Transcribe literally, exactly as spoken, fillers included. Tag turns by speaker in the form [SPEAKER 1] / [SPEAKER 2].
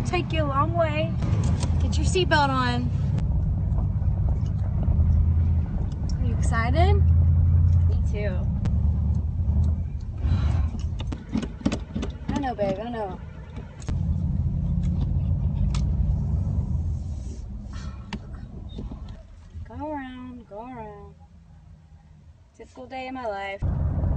[SPEAKER 1] take you a long way. Get your seatbelt on. Are you excited? Me too. I know, babe, I know. Go around, go around. Typical day in my life.